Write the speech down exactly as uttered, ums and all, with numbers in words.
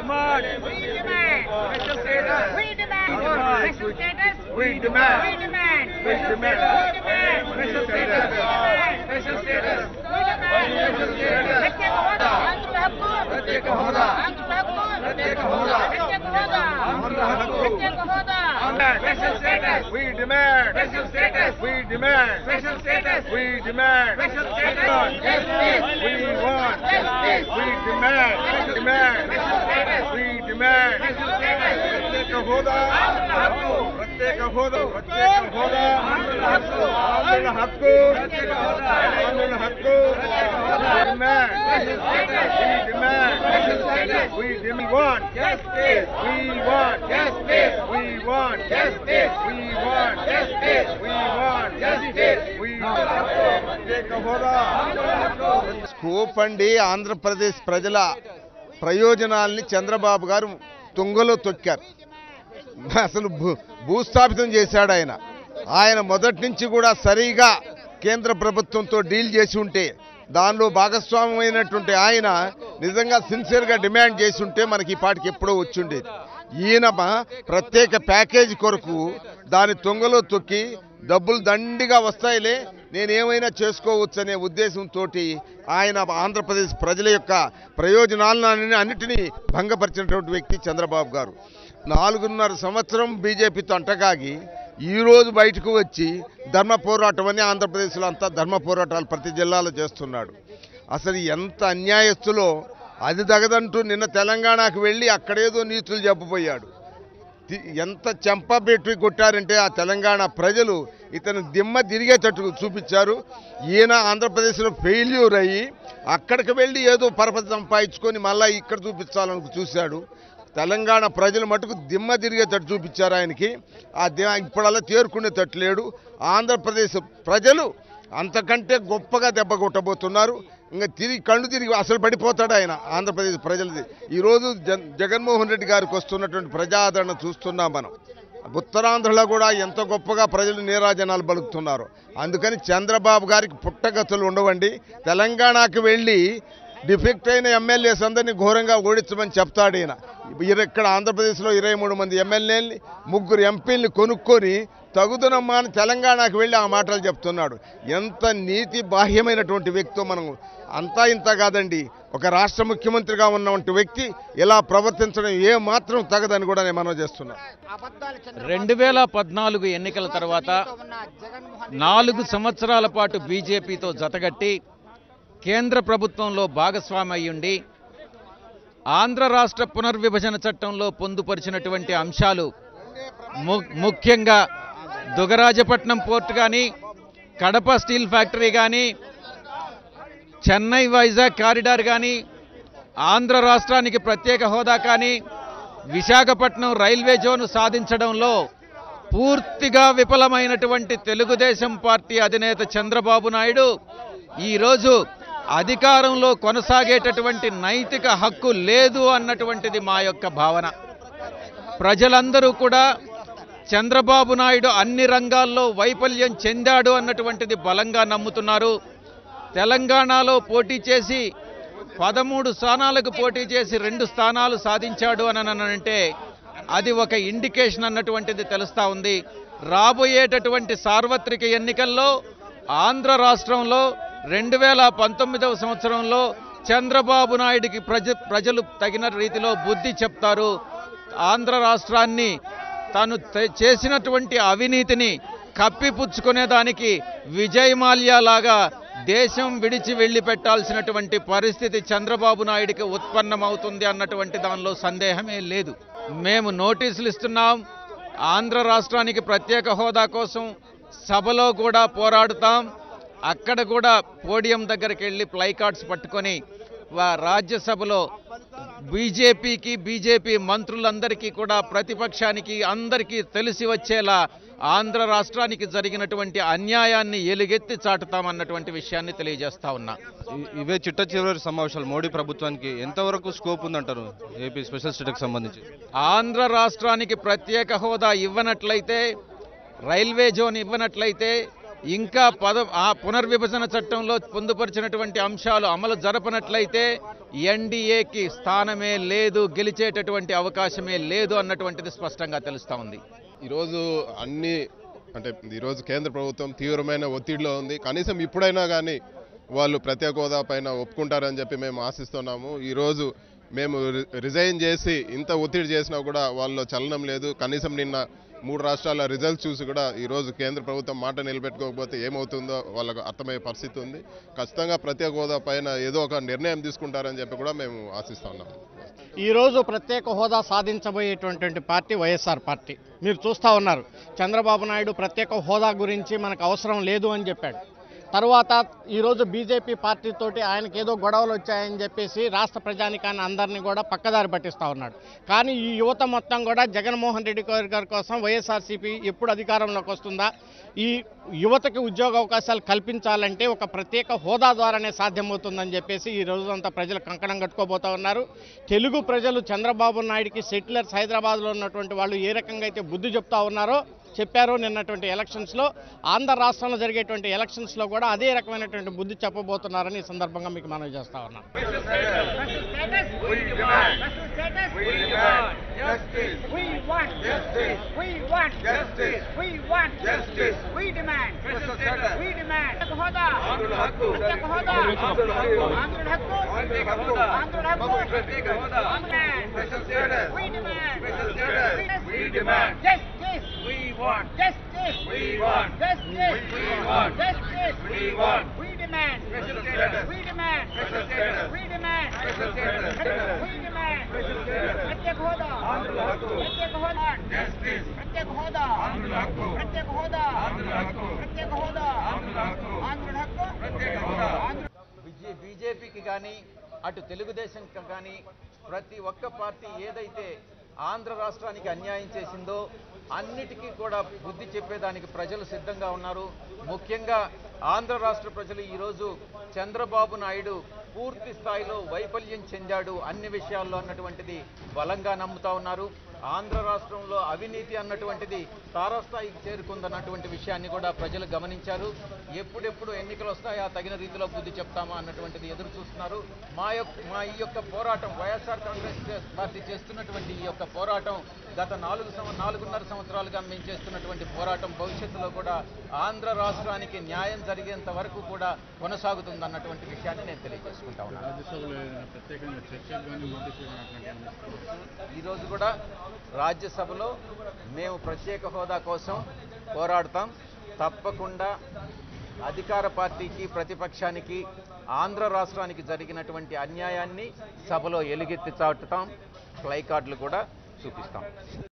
demand. We demand. Special status. We demand. Special status. We demand. We demand. Special status. Special status. Special status. Special status. ప్రత్యేక హోదా. ఆంధ్రుల హక్కు. ప్రత్యేక హోదా. ఆంధ్రుల హక్కు. ప్రత్యేక హోదా. ప్రత్యేక హోదా. ఆంధ్రుల హక్కు. ప్రత్యేక హోదా. Special status. We demand. Special status. We demand. Special status. We demand. Special status. Justice. We want. Justice. We demand. Demand. We demand. ప్రత్యేక హోదా. ప్రత్యేక హోదా. ప్రత్యేక హోదా. ఆంధ్రుల హక్కు. ఆంధ్రుల హక్కు. Demand. We demand. We demand. We want justice. We want justice. We want justice. We want justice. We want justice. We ప్రత్యేక హోదా. స్కోప్ అండి ఆంధ్రప్రదేశ్ ప్రజల ప్రయోజనాల్ని చంద్రబాబు గారు తుంగలో తొక్కారు. అసలు భూ భూస్థాపితం చేశాడు ఆయన. ఆయన మొదటి నుంచి కూడా సరిగా కేంద్ర ప్రభుత్వంతో డీల్ చేసి ఉంటే, దానిలో భాగస్వామ్యమైనటువంటి ఆయన నిజంగా సిన్సియర్గా డిమాండ్ చేసి ఉంటే మనకి ఈ పాటికి ఎప్పుడో వచ్చుండేది. ఈయన ప్రత్యేక ప్యాకేజీ కొరకు దాని తుంగలో తొక్కి డబ్బులు దండిగా వస్తాయిలే, నేనేమైనా చేసుకోవచ్చు అనే ఉద్దేశంతో ఆయన ఆంధ్రప్రదేశ్ ప్రజల యొక్క ప్రయోజనాలను అన్నిటినీ భంగపరిచినటువంటి వ్యక్తి చంద్రబాబు గారు. నాలుగున్నర సంవత్సరం బీజేపీతో అంటగాగి ఈరోజు బయటకు వచ్చి ధర్మ పోరాటం అని ఆంధ్రప్రదేశ్లో అంతా ధర్మ పోరాటాలు ప్రతి జిల్లాలో చేస్తున్నాడు. అసలు ఎంత అన్యాయస్తులో అది తగదంటూ నిన్న తెలంగాణకు వెళ్ళి అక్కడేదో నీతులు చెప్పబోయాడు. ఎంత చెంపబెట్టి కొట్టారంటే ఆ తెలంగాణ ప్రజలు ఇతను దిమ్మ తిరిగేటట్టు చూపించారు. ఈయన ఆంధ్రప్రదేశ్లో ఫెయిల్యూర్ అయ్యి అక్కడికి వెళ్ళి ఏదో పరపతి సంపాదించుకొని మళ్ళీ ఇక్కడ చూపించాలని చూశాడు. తెలంగాణ ప్రజలు మటుకు దిమ్మ తిరిగేటట్టు చూపించారు ఆయనకి. ఆ దిమ్మ ఇప్పుడల్లా తేరుకునేటట్టు లేడు. ఆంధ్రప్రదేశ్ ప్రజలు అంతకంటే గొప్పగా దెబ్బ కొట్టబోతున్నారు. ఇంకా తిరిగి కళ్ళు తిరిగి అసలు పడిపోతాడు ఆయన ఆంధ్రప్రదేశ్ ప్రజలది. ఈరోజు జగన్మోహన్ రెడ్డి గారికి వస్తున్నటువంటి ప్రజాదరణ చూస్తున్నాం మనం. ఉత్తరాంధ్రలో కూడా ఎంత గొప్పగా ప్రజలు నీరాజనాలు పలుకుతున్నారు. అందుకని చంద్రబాబు గారికి పుట్టగతులు ఉండవండి. తెలంగాణకు వెళ్ళి డిఫెక్ట్ అయిన ఎమ్మెల్యేస్ అందరినీ ఘోరంగా ఓడించమని చెప్తాడు ఈయన. ఇక్కడ ఆంధ్రప్రదేశ్లో ఇరవై మూడు మంది ఎమ్మెల్యేలని ముగ్గురు ఎంపీల్ని కొనుక్కొని తగుదనమ్మా అని తెలంగాణకు వెళ్ళి ఆ మాటలు చెప్తున్నాడు. ఎంత నీతి బాహ్యమైనటువంటి వ్యక్తితో మనం అంతా ఇంత కాదండి. ఒక రాష్ట్ర ముఖ్యమంత్రిగా ఉన్నటువంటి వ్యక్తి ఇలా ప్రవర్తించడం ఏ మాత్రం తగదని కూడా నేను మనవి చేస్తున్నాను. రెండు వేల పద్నాలుగు ఎన్నికల తర్వాత నాలుగు సంవత్సరాల పాటు బీజేపీతో జతగట్టి కేంద్ర ప్రభుత్వంలో భాగస్వామి అయ్యుండి ఆంధ్ర రాష్ట్ర పునర్విభజన చట్టంలో పొందుపరిచినటువంటి అంశాలు ముఖ్యంగా దుగరాజపట్నం పోర్ట్ కానీ, కడప స్టీల్ ఫ్యాక్టరీ కానీ, చెన్నై వైజాగ్ కారిడార్ కానీ, ఆంధ్ర రాష్ట్రానికి ప్రత్యేక హోదా కానీ, విశాఖపట్నం రైల్వే జోన్ సాధించడంలో పూర్తిగా విఫలమైనటువంటి తెలుగుదేశం పార్టీ అధినేత చంద్రబాబు నాయుడు ఈరోజు అధికారంలో కొనసాగేటటువంటి నైతిక హక్కు లేదు అన్నటువంటిది మా యొక్క భావన. ప్రజలందరూ కూడా చంద్రబాబు నాయుడు అన్ని రంగాల్లో వైఫల్యం చెందాడు అన్నటువంటిది బలంగా నమ్ముతున్నారు. తెలంగాణలో పోటీ చేసి పదమూడు స్థానాలకు పోటీ చేసి రెండు స్థానాలు సాధించాడు అని అంటే అది ఒక ఇండికేషన్ అన్నటువంటిది తెలుస్తూ ఉంది. రాబోయేటటువంటి సార్వత్రిక ఎన్నికల్లో ఆంధ్ర రాష్ట్రంలో రెండు వేల పంతొమ్మిదవ సంవత్సరంలో చంద్రబాబు నాయుడికి ప్రజ ప్రజలు తగిన రీతిలో బుద్ధి చెప్తారు. ఆంధ్ర రాష్ట్రాన్ని తాను చేసినటువంటి అవినీతిని కప్పిపుచ్చుకునేదానికి విజయ్ మాల్యా లాగా దేశం విడిచి వెళ్ళి పెట్టాల్సినటువంటి పరిస్థితి చంద్రబాబు నాయుడికి ఉత్పన్నమవుతుంది అన్నటువంటి దానిలో సందేహమే లేదు. మేము నోటీసులు ఇస్తున్నాం. ఆంధ్ర రాష్ట్రానికి ప్రత్యేక హోదా కోసం సభలో కూడా పోరాడుతాం. అక్కడ కూడా పోడియం దగ్గరికి వెళ్ళి ప్లై కార్డ్స్ పట్టుకొని రాజ్యసభలో బీజేపీకి బీజేపీ మంత్రులందరికీ కూడా ప్రతిపక్షానికి అందరికీ తెలిసి వచ్చేలా ఆంధ్ర రాష్ట్రానికి జరిగినటువంటి అన్యాయాన్ని ఎలుగెత్తి చాటుతామన్నటువంటి విషయాన్ని తెలియజేస్తా ఉన్నా. ఇవే చిట్ట చివరి సమావేశాలు మోడీ ప్రభుత్వానికి ఎంతవరకు స్కోప్ ఉందంటారు ఏపీ స్పెషల్ స్టేట్కి సంబంధించి? ఆంధ్ర రాష్ట్రానికి ప్రత్యేక హోదా ఇవ్వనట్లయితే, రైల్వే జోన్ ఇవ్వనట్లయితే, ఇంకా పద ఆ పునర్విభజన చట్టంలో పొందుపరిచినటువంటి అంశాలు అమలు జరపనట్లయితే ఎన్డీఏకి స్థానమే లేదు, గెలిచేటటువంటి అవకాశమే లేదు అన్నటువంటిది స్పష్టంగా తెలుస్తూ ఉంది. ఈరోజు అన్ని అంటే ఈరోజు కేంద్ర ప్రభుత్వం తీవ్రమైన ఒత్తిడిలో ఉంది. కనీసం ఇప్పుడైనా కానీ వాళ్ళు ప్రత్యేక హోదా పైన ఒప్పుకుంటారని చెప్పి మేము ఆశిస్తున్నాము. ఈరోజు మేము రిజైన్ చేసి ఇంత ఒత్తిడి చేసినా కూడా వాళ్ళలో చలనం లేదు. కనీసం నిన్న మూడు రాష్ట్రాల రిజల్ట్స్ చూసి కూడా ఈరోజు కేంద్ర ప్రభుత్వం మాట నిలబెట్టుకోకపోతే ఏమవుతుందో వాళ్ళకు అర్థమయ్యే పరిస్థితి ఉంది. ఖచ్చితంగా ప్రత్యేక హోదా పైన ఏదో ఒక నిర్ణయం తీసుకుంటారని చెప్పి కూడా మేము ఆశిస్తున్నాము. ఈరోజు ప్రత్యేక హోదా సాధించబోయేటువంటి పార్టీ వైఎస్ఆర్ పార్టీ. మీరు చూస్తూ ఉన్నారు, చంద్రబాబు నాయుడు ప్రత్యేక హోదా గురించి మనకు అవసరం లేదు అని చెప్పాడు. తర్వాత ఈరోజు బీజేపీ పార్టీతోటి ఆయనకి ఏదో గొడవలు వచ్చాయని చెప్పేసి రాష్ట్ర ప్రజానికాన్ని అందరినీ కూడా పక్కదారి పట్టిస్తూ ఉన్నాడు. కానీ ఈ యువత మొత్తం కూడా జగన్మోహన్ రెడ్డి గారి కోసం వైఎస్ఆర్సీపీ ఎప్పుడు అధికారంలోకి వస్తుందా, ఈ యువతకి ఉద్యోగ అవకాశాలు కల్పించాలంటే ఒక ప్రత్యేక హోదా ద్వారానే సాధ్యమవుతుందని చెప్పేసి ఈ రోజంతా ప్రజలు కంకణం కట్టుకోబోతూ ఉన్నారు. తెలుగు ప్రజలు చంద్రబాబు నాయుడికి సెటిలర్స్ హైదరాబాద్లో ఉన్నటువంటి వాళ్ళు ఏ రకంగా అయితే బుద్ధి చెప్తా ఉన్నారో చెప్పారో నిన్నటువంటి ఎలక్షన్స్లో, ఆంధ్ర రాష్ట్రంలో జరిగేటువంటి ఎలక్షన్స్లో కూడా అదే రకమైనటువంటి బుద్ధి చెప్పబోతున్నారని ఈ సందర్భంగా మీకు మనవి చేస్తా ఉన్నాం. We want justice. We want justice. We want justice. We want. We demand special status. We demand special status. We demand special status. We demand special status. प्रत्येक होदा. प्रत्येक होदा. Justice. प्रत्येक होदा. प्रत्येक होदा. प्रत्येक होदा. आंध्र हक्क. प्रत्येक होदा. బీజేపీకి కానీ అటు తెలుగుదేశంకి కానీ ప్రతి ఒక్క పార్టీ ఏదైతే ఆంధ్ర రాష్ట్రానికి అన్యాయం చేసిందో అన్నిటికీ కూడా బుద్ధి చెప్పేదానికి ప్రజలు సిద్ధంగా ఉన్నారు. ముఖ్యంగా ఆంధ్ర రాష్ట్ర ప్రజలు ఈరోజు చంద్రబాబు నాయుడు పూర్తి స్థాయిలో వైఫల్యం చెందాడు అన్ని విషయాల్లో అన్నటువంటిది బలంగా నమ్ముతా ఉన్నారు. ఆంధ్ర రాష్ట్రంలో అవినీతి అన్నటువంటిది తారాస్థాయికి చేరుకుందన్నటువంటి విషయాన్ని కూడా ప్రజలు గమనించారు. ఎప్పుడెప్పుడు ఎన్నికలు వస్తాయా తగిన రీతిలో బుద్ధి చెప్తామా అన్నటువంటిది ఎదురు చూస్తున్నారు. మా యొక్క మా ఈ యొక్క పోరాటం వైఎస్ఆర్ కాంగ్రెస్ పార్టీ చేస్తున్నటువంటి ఈ యొక్క పోరాటం గత నాలుగు సంవ నాలుగున్నర సంవత్సరాలుగా మేము చేస్తున్నటువంటి పోరాటం భవిష్యత్తులో కూడా ఆంధ్ర రాష్ట్రానికి న్యాయం జరిగేంత వరకు కూడా కొనసాగుతుందన్నటువంటి విషయాన్ని నేను తెలియజేసుకుంటా ఉన్నాను. ఈరోజు కూడా రాజ్యసభలో మేము ప్రత్యేక హోదా కోసం పోరాడతాం. తప్పకుండా అధికార పార్టీకి ప్రతిపక్షానికి ఆంధ్ర రాష్ట్రానికి జరిగినటువంటి అన్యాయాన్ని సభలో ఎలుగెత్తి చాటుతాం, ప్లై కార్డులు కూడా చూపిస్తాం.